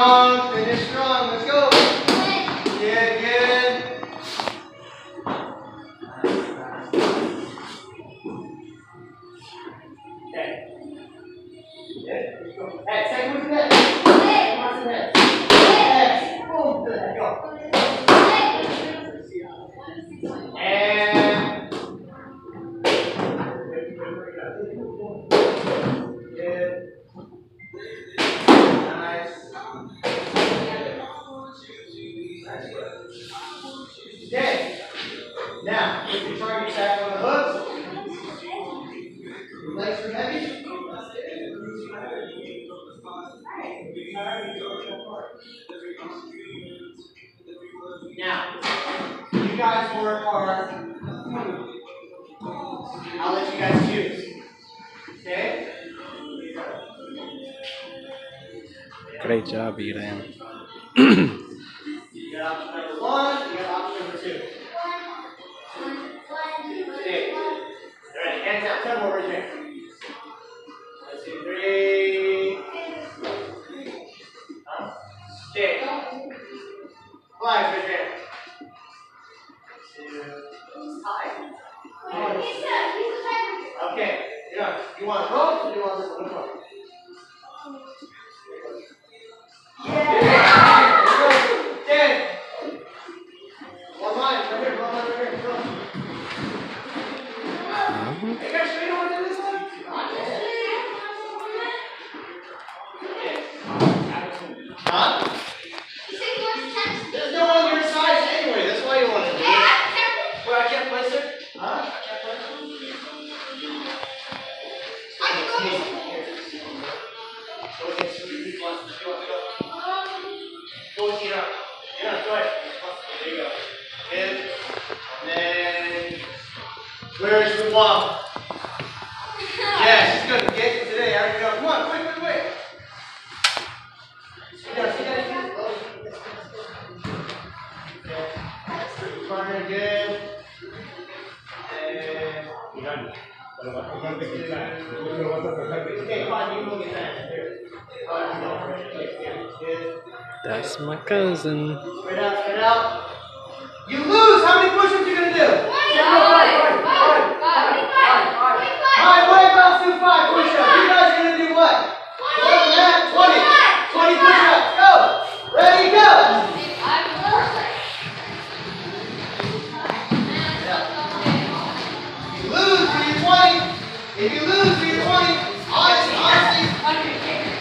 strong. Finish strong. Let's go. Good, good. Okay. Good. Go. Hey, second one's head. Second one's head. Yes. Boom. Good. Go. And. Good. Nice. Okay. Now, put your target back on the hooks. Your legs are heavy. Now, you guys work hard. I'll let you guys choose. Okay? Great job, Iran. You got option number 1, you got option number 2. Okay. Alright, hands out. 10 more right here. 1, 2, 3. Okay. 5 right here. 2. Okay. You want to roll or do you want this one? Which one? Yeah. 10. One line right here. One line right here. Go. Hey guys, you know what to do this one? Huh? There's no one your size anyway. That's why you want to do it. Well, I can't place it. Huh? I can't place it. Go against your feet. You want to go? Go with your arm. Yeah, go ahead. There you go. Good. And then, where's the wall? Yeah, she's good. Get today. I already go. Come on, quick. Sit down. Okay. Partner, good. And. Okay, fine. You can look at that. Here. Good. That's my cousin. Straight out. You lose. How many push-ups are you going to do? 5. Alright, what about do 5 push-ups? You guys are going to do what? 20 push-ups. Go. Ready, go. If you lose, do your 20. If you lose, do your 20. Honestly.